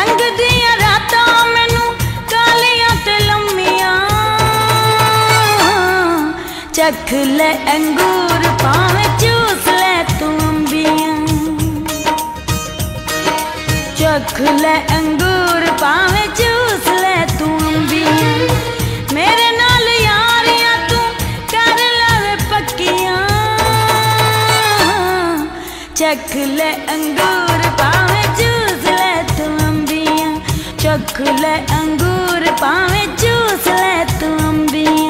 डंग दिया रातां मैनू कालियां ते लम्मियां, चख ले अंगूर भावें चूस ले तू अंबियां, चख ले अंगूर भावें चूस ले तू अंबियां। मेरे नाल यारियां तू कर लवे पक्कियां, चख ले अंगूर भावें चूस ले तू अंबियां, चख ले अंगूर भावें चूस ले तू अंबियां।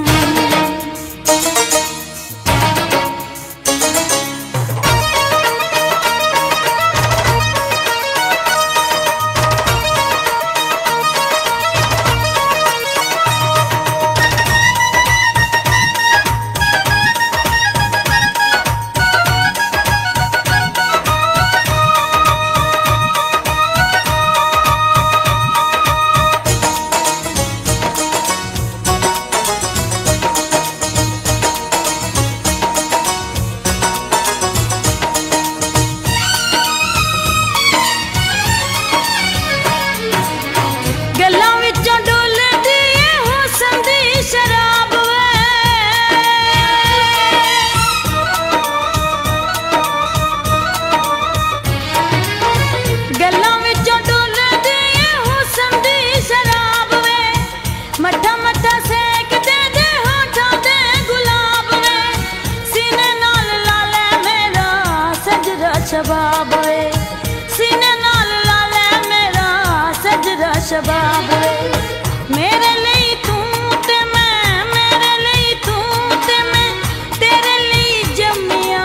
शबाब वे सीने नाल ला ले मेरा सजदा शबाब वे। मेरे लिए तू ते मैं, मेरे लिए तू ते मैं, तेरे लिए जम्मिया।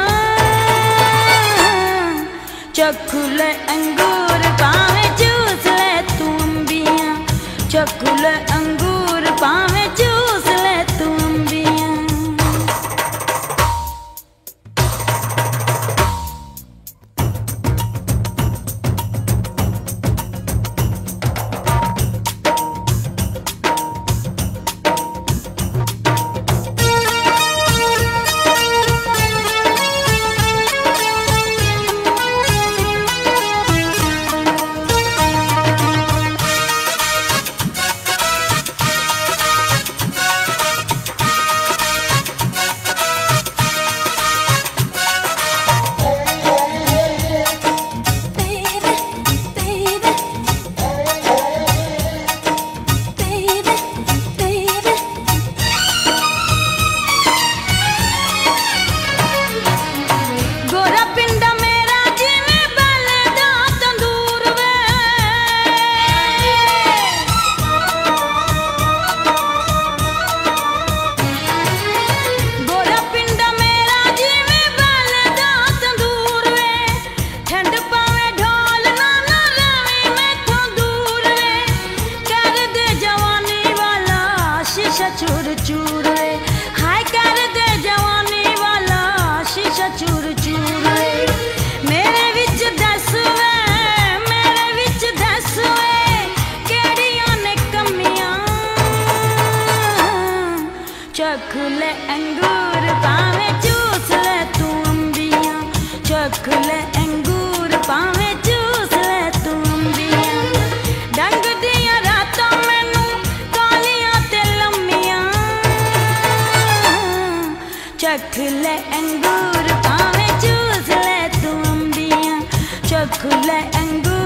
चख ले अंगूर भावें चूस ले तू अंबियां, चख ले अंगूर भावें चूस ले तू अंबियां। चूर चूर रे हाय कर दे जवानी वाला शीशा चूर चूर रे। मेरे विच दस वे, मेरे विच दस वे केड़ियां ने कमियां। चख ले अंगूर भावें चूस ले तू अंबियां, चख ले अंगूर भावें चूस ले तू अंबियां। डंग दिया रातां मैनू कालियां ते लम्मियां, चख ले अंगूर भावें चूस ले तू अंबियां, चख ले अंगूर